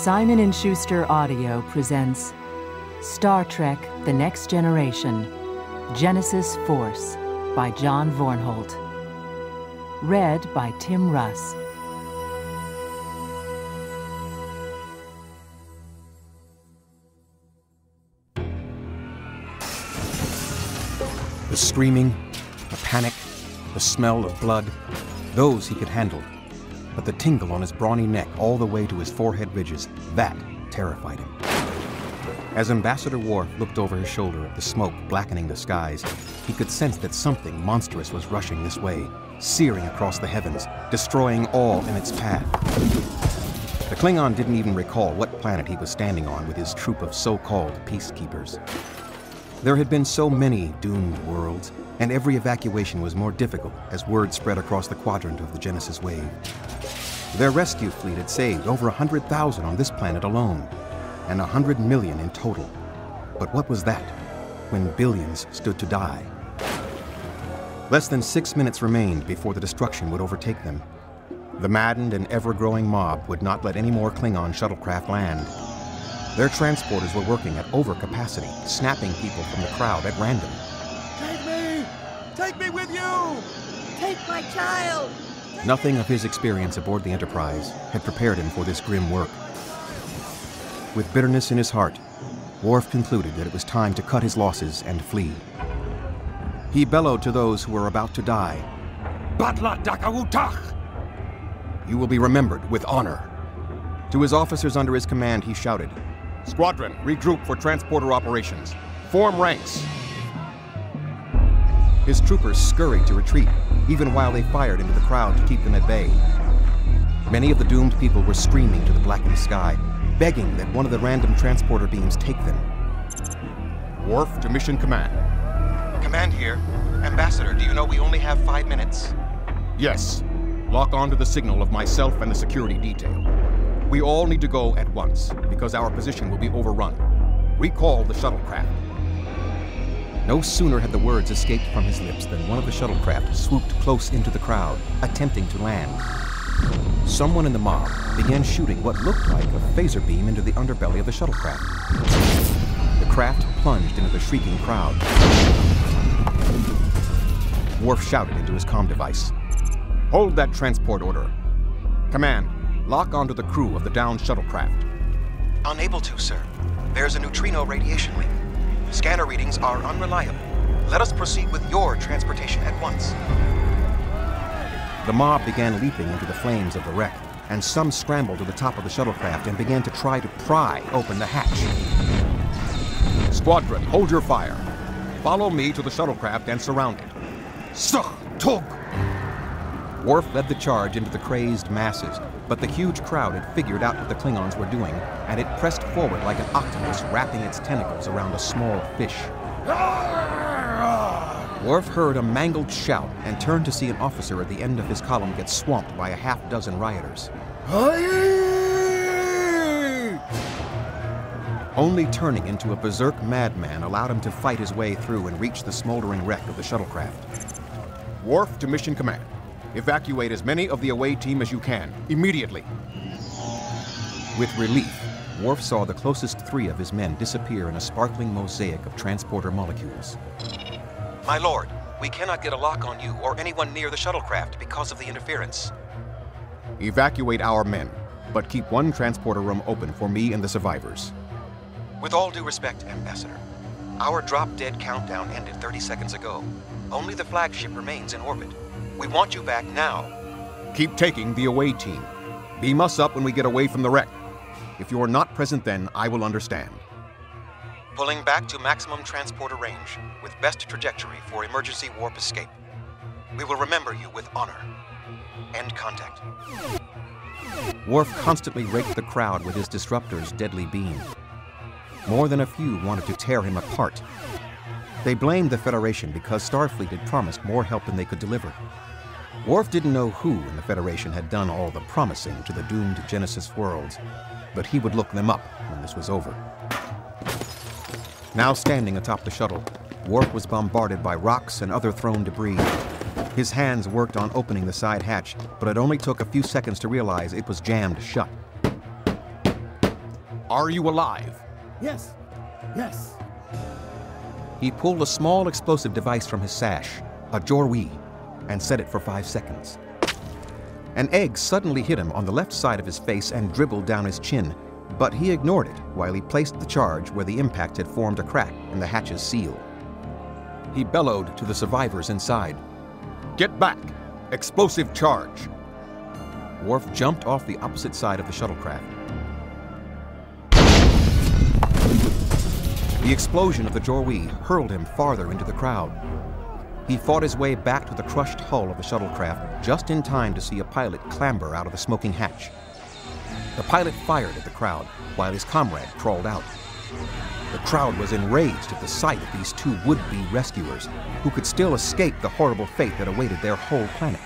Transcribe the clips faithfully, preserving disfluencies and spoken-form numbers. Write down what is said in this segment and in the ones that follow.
Simon and Schuster Audio presents Star Trek: The Next Generation, Genesis Force by John Vornholt. Read by Tim Russ. The screaming, the panic, the smell of blood, those he could handle. But the tingle on his brawny neck all the way to his forehead ridges, that terrified him. As Ambassador Worf looked over his shoulder at the smoke blackening the skies, he could sense that something monstrous was rushing this way, searing across the heavens, destroying all in its path. The Klingon didn't even recall what planet he was standing on with his troop of so-called peacekeepers. There had been so many doomed worlds, and every evacuation was more difficult as word spread across the quadrant of the Genesis wave. Their rescue fleet had saved over one hundred thousand on this planet alone, and one hundred million in total. But what was that, when billions stood to die? Less than six minutes remained before the destruction would overtake them. The maddened and ever-growing mob would not let any more Klingon shuttlecraft land. Their transporters were working at overcapacity, snapping people from the crowd at random. Take me! Take me with you! Take my child! Nothing of his experience aboard the Enterprise had prepared him for this grim work. With bitterness in his heart, Worf concluded that it was time to cut his losses and flee. He bellowed to those who were about to die, "Batla Dakawutach! You will be remembered with honor." To his officers under his command, he shouted, "Squadron, regroup for transporter operations. Form ranks." His troopers scurried to retreat, even while they fired into the crowd to keep them at bay. Many of the doomed people were screaming to the blackened sky, begging that one of the random transporter beams take them. Worf to Mission Command. Command here. Ambassador, do you know we only have five minutes? Yes. Lock on to the signal of myself and the security detail. We all need to go at once, because our position will be overrun. Recall the shuttlecraft. No sooner had the words escaped from his lips than one of the shuttlecraft swooped close into the crowd, attempting to land. Someone in the mob began shooting what looked like a phaser beam into the underbelly of the shuttlecraft. The craft plunged into the shrieking crowd. Worf shouted into his comm device, "Hold that transport order. Command, lock onto the crew of the downed shuttlecraft." "Unable to, sir. There's a neutrino radiation leak. Scanner readings are unreliable. Let us proceed with your transportation at once." The mob began leaping into the flames of the wreck, and some scrambled to the top of the shuttlecraft and began to try to pry open the hatch. "Squadron, hold your fire. Follow me to the shuttlecraft and surround it. Such tug!" Worf led the charge into the crazed masses, but the huge crowd had figured out what the Klingons were doing, and it pressed forward like an octopus wrapping its tentacles around a small fish. Worf heard a mangled shout and turned to see an officer at the end of his column get swamped by a half dozen rioters. Only turning into a berserk madman allowed him to fight his way through and reach the smoldering wreck of the shuttlecraft. Worf to Mission Command. Evacuate as many of the away team as you can, immediately. With relief, Worf saw the closest three of his men disappear in a sparkling mosaic of transporter molecules. "My lord, we cannot get a lock on you or anyone near the shuttlecraft because of the interference." "Evacuate our men, but keep one transporter room open for me and the survivors." "With all due respect, Ambassador, our drop-dead countdown ended thirty seconds ago. Only the flagship remains in orbit. We want you back now." "Keep taking the away team. Beam us up when we get away from the wreck. If you are not present then, I will understand." "Pulling back to maximum transporter range, with best trajectory for emergency warp escape. We will remember you with honor. End contact." Worf constantly raked the crowd with his disruptor's deadly beam. More than a few wanted to tear him apart. They blamed the Federation because Starfleet had promised more help than they could deliver. Worf didn't know who in the Federation had done all the promising to the doomed Genesis worlds, but he would look them up when this was over. Now standing atop the shuttle, Worf was bombarded by rocks and other thrown debris. His hands worked on opening the side hatch, but it only took a few seconds to realize it was jammed shut. Are you alive? Yes. Yes. He pulled a small explosive device from his sash, a jorwee, and set it for five seconds. An egg suddenly hit him on the left side of his face and dribbled down his chin, but he ignored it while he placed the charge where the impact had formed a crack in the hatch's seal. He bellowed to the survivors inside. Get back! Explosive charge! Worf jumped off the opposite side of the shuttlecraft. The explosion of the jorwee hurled him farther into the crowd. He fought his way back to the crushed hull of the shuttlecraft just in time to see a pilot clamber out of the smoking hatch. The pilot fired at the crowd while his comrade crawled out. The crowd was enraged at the sight of these two would-be rescuers who could still escape the horrible fate that awaited their whole planet.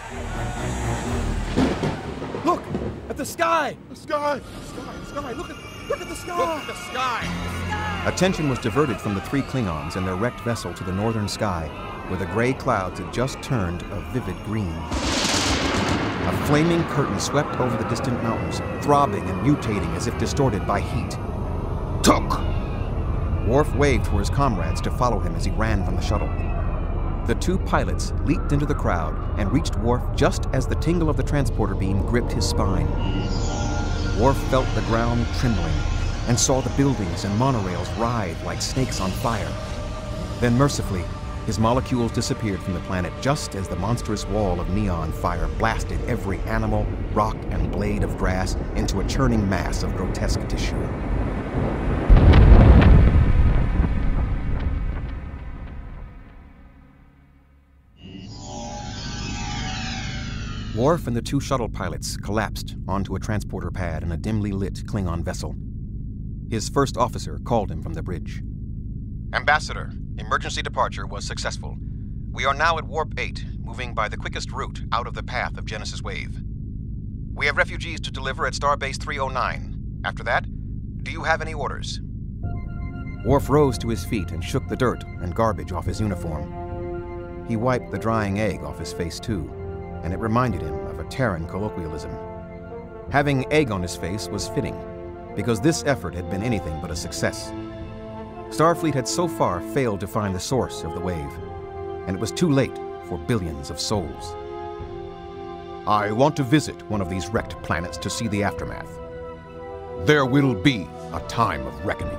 Look! At the sky! The sky! The sky! The sky! Look at, look at the sky! Look at the sky! Attention was diverted from the three Klingons and their wrecked vessel to the northern sky, where the gray clouds had just turned a vivid green. A flaming curtain swept over the distant mountains, throbbing and mutating as if distorted by heat. Took! Worf waved for his comrades to follow him as he ran from the shuttle. The two pilots leaped into the crowd and reached Worf just as the tingle of the transporter beam gripped his spine. Worf felt the ground trembling and saw the buildings and monorails writhe like snakes on fire. Then mercifully, his molecules disappeared from the planet just as the monstrous wall of neon fire blasted every animal, rock, and blade of grass into a churning mass of grotesque tissue. Worf and the two shuttle pilots collapsed onto a transporter pad in a dimly lit Klingon vessel. His first officer called him from the bridge. Ambassador, emergency departure was successful. We are now at Warp eight, moving by the quickest route out of the path of Genesis Wave. We have refugees to deliver at Starbase three oh nine. After that, do you have any orders? Worf rose to his feet and shook the dirt and garbage off his uniform. He wiped the drying egg off his face, too, and it reminded him of a Terran colloquialism. Having egg on his face was fitting, because this effort had been anything but a success. Starfleet had so far failed to find the source of the wave, and it was too late for billions of souls. I want to visit one of these wrecked planets to see the aftermath. There will be a time of reckoning.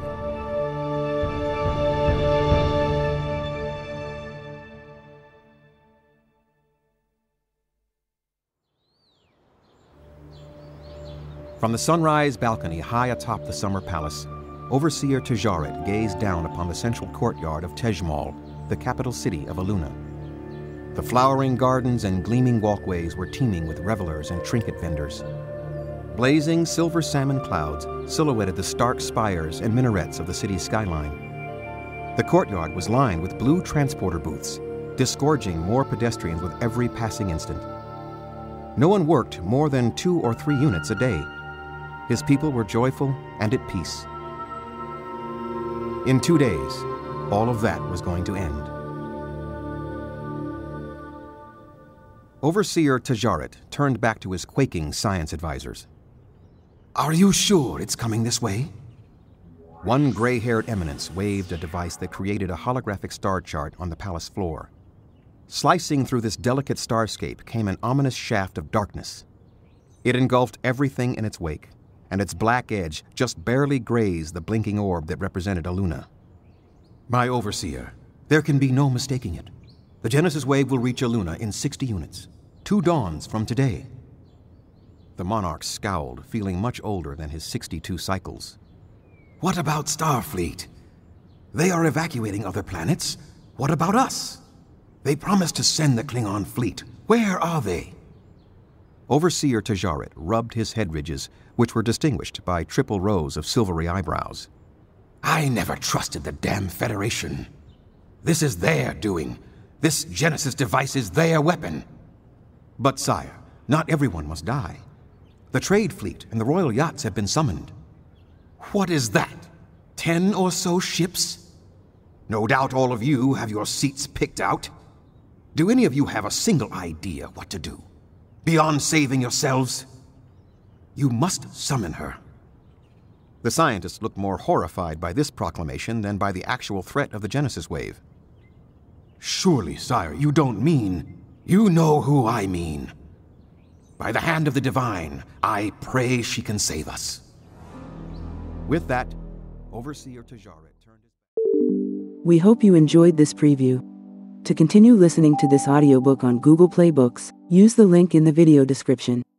From the sunrise balcony high atop the summer palace, Overseer Tajaret gazed down upon the central courtyard of Tejmal, the capital city of Aluna. The flowering gardens and gleaming walkways were teeming with revelers and trinket vendors. Blazing silver salmon clouds silhouetted the stark spires and minarets of the city's skyline. The courtyard was lined with blue transporter booths, disgorging more pedestrians with every passing instant. No one worked more than two or three units a day. His people were joyful and at peace. In two days, all of that was going to end. Overseer Tajaret turned back to his quaking science advisors. Are you sure it's coming this way? One gray-haired eminence waved a device that created a holographic star chart on the palace floor. Slicing through this delicate starscape came an ominous shaft of darkness. It engulfed everything in its wake, and its black edge just barely grazed the blinking orb that represented Aluna. My overseer, there can be no mistaking it. The Genesis wave will reach Aluna in sixty units, two dawns from today. The monarch scowled, feeling much older than his sixty-two cycles. What about Starfleet? They are evacuating other planets. What about us? They promised to send the Klingon fleet. Where are they? Overseer Tajaret rubbed his head ridges, which were distinguished by triple rows of silvery eyebrows. I never trusted the damn Federation. This is their doing. This Genesis device is their weapon. But, sire, not everyone must die. The trade fleet and the royal yachts have been summoned. What is that? Ten or so ships? No doubt all of you have your seats picked out. Do any of you have a single idea what to do? Beyond saving yourselves? You must summon her. The scientists looked more horrified by this proclamation than by the actual threat of the Genesis wave. Surely, sire, you don't mean... You know who I mean. By the hand of the divine, I pray she can save us. With that, Overseer Tajaret turned his... We hope you enjoyed this preview. To continue listening to this audiobook on Google Play Books, use the link in the video description.